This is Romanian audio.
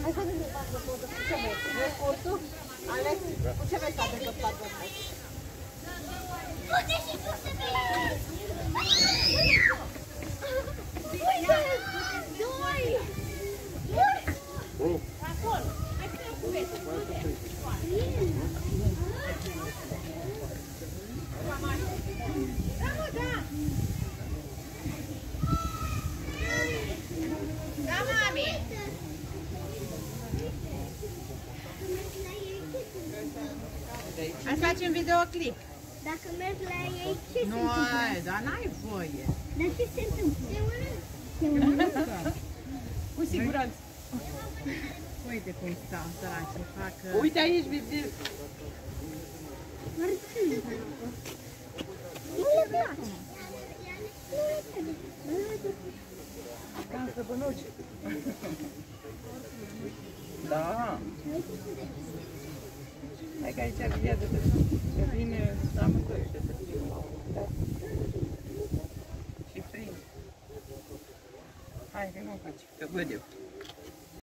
Hai să vedem patru foto. Cu ce vezi? Vrei cursul? Alex, cu ce vezi toate tot patru foto? Uite și tu să vezi! Uite! Doi! Acolo! Hai să ne cuvezi! Da, mă, da! Da, mami! Hai să facem videoclip. Dacă mergi la ei, ce se Nu, întâmplă? dar n-ai voie. Dar ce se întâmplă? Se mănâncă. Cu siguranță. Uite cum stau săraci, fac... Uite aici, Bibi. Nu le place. Ca în săpânuci. Da. Hai că aici viață să vine amândoi și să fie. Și prind. Hai că nu faci, că văd eu.